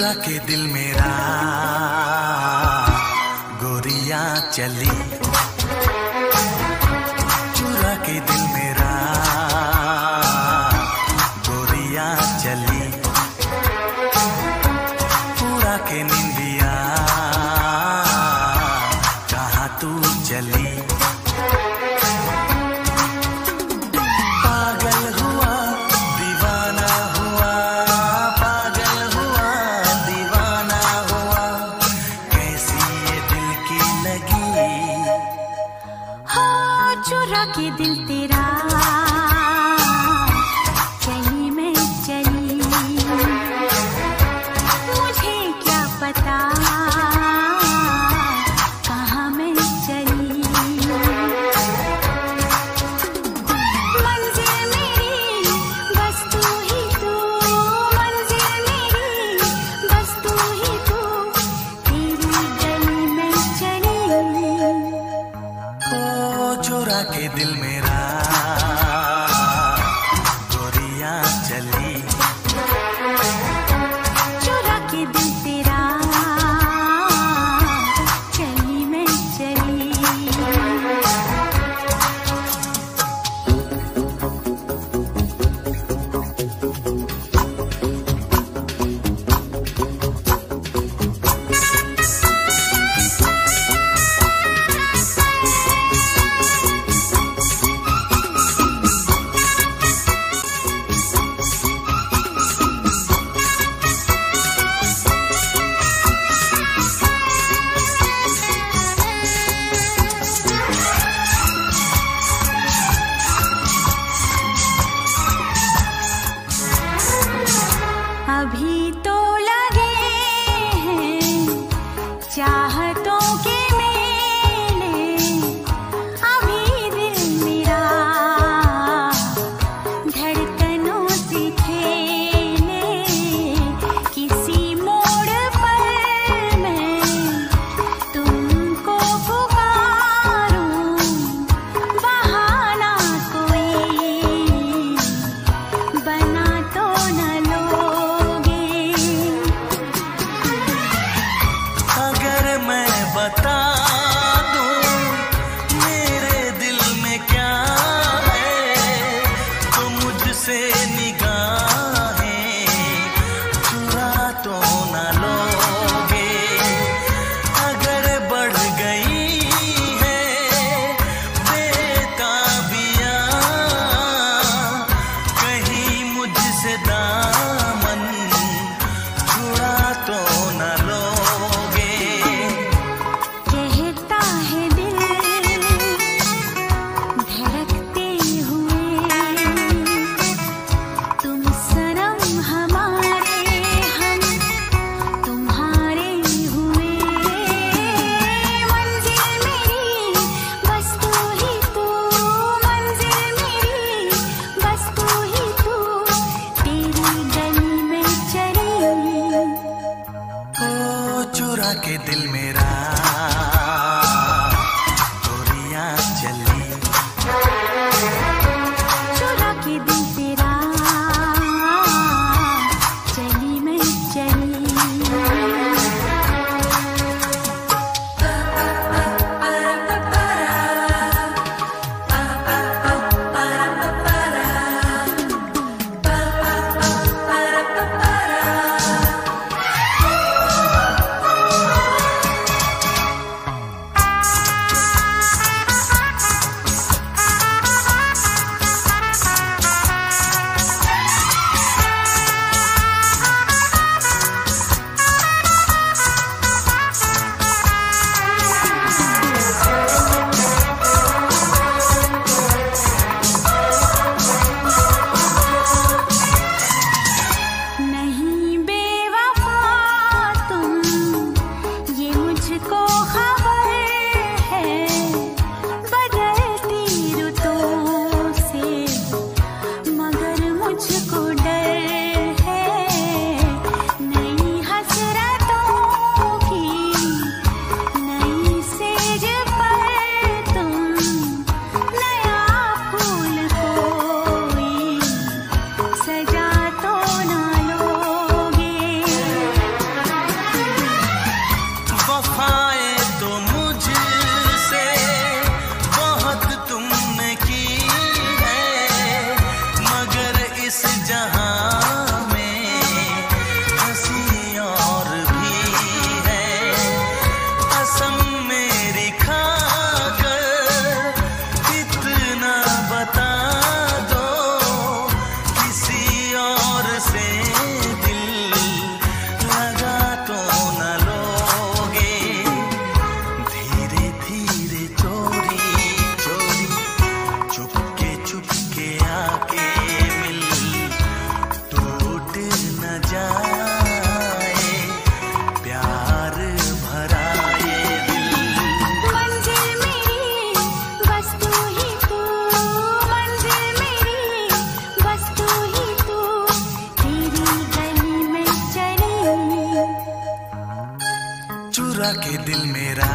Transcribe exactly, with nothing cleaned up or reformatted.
चुरा के दिल मेरा गोरिया चली, चुरा के दिल मेरा गोरिया चली, पूरा के निंदिया कहाँ तू चली। चुरा के दिल तेरा चली मैं चली, मुझे क्या पता कहाँ मैं चली। मंजिल मेरी बस तू ही तू, मंजिल मेरी बस तू ही तू, तेरी गली में चली। ओ चुरा के दिल मेरा गोरिया चली, चुरा के दिल तेरा चली मैं चली। अभी तो लगे हैं चाहतों के मेले, अभी दिल मेरा धड़कनों से खेले, किसी मोड़ पर मैं तुमको पुकारूं, बहाना कोई बना तो न लो। बता दूं मेरे दिल में क्या है, तो मुझसे निगाहें चुरा तो न लोगे। अगर बढ़ गई है बेताबियां कहीं मुझसे दामन छुड़ा तो न लोगे। धड़कते हुए तुम दिल मेरा